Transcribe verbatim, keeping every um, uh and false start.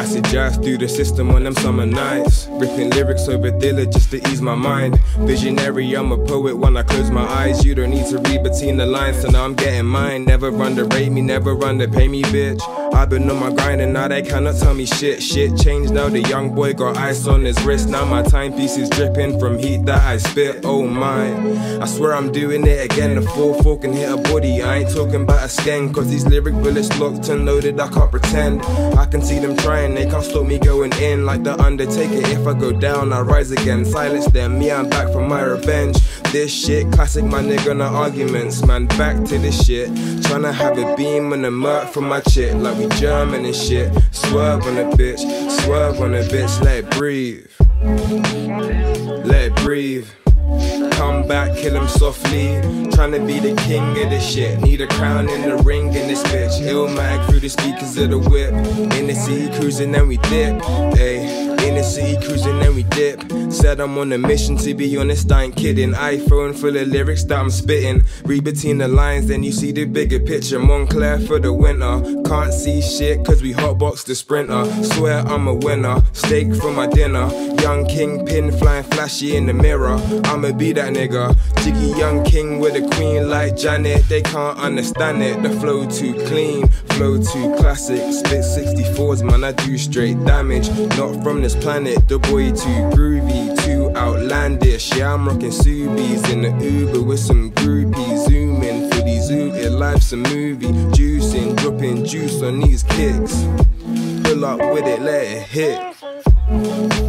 Acid jazz through the system on them summer nights, ripping lyrics over Dilla just to ease my mind. Visionary, I'm a poet when I close my eyes. You don't need to read between the lines, so now I'm getting mine. Never underrate me, never underpay me, bitch. I've been on my grind and now they cannot tell me shit. Shit changed now, the young boy got ice on his wrist. Now my timepiece is dripping from heat that I spit, oh my. I swear I'm doing it again, the four four can hit a body. I ain't talking about a skin, cause these lyric bullets locked and loaded, I can't pretend. I can see them trying, they can't stop me going in. Like the Undertaker, if I go down, I rise again. Silence them, me I'm back for my revenge. This shit, classic my nigga, no arguments. Man, back to this shit, tryna have a beam and a murk from my chick. Like we German and shit. Swerve on a bitch, swerve on a bitch, let it breathe. Let it breathe. Come back, kill him softly. Tryna be the king of this shit. Need a crown in the ring in this bitch. Illmatic through the speakers of the whip. In the city cruising and we dip. Ayy. In the city cruising and we dip. Said I'm on a mission, to be honest I ain't kidding. iPhone full of lyrics that I'm spitting. Read between the lines then you see the bigger picture. Montclair for the winter. Can't see shit cause we hotbox the Sprinter. Swear I'm a winner. Steak for my dinner. Young kingpin flying flashy in the mirror. I'ma be that nigga. Jiggy young king with a queen like Janet. They can't understand it. The flow too clean, flow too classic. Spit sixty-fours man, I do straight damage. Not from this planet, the boy too groovy, too outlandish. Yeah, I'm rocking Subies in the Uber with some groupies. Zooming for these zooted, life's a movie. Juicing, dropping juice on these kicks. Pull up with it, let it hit.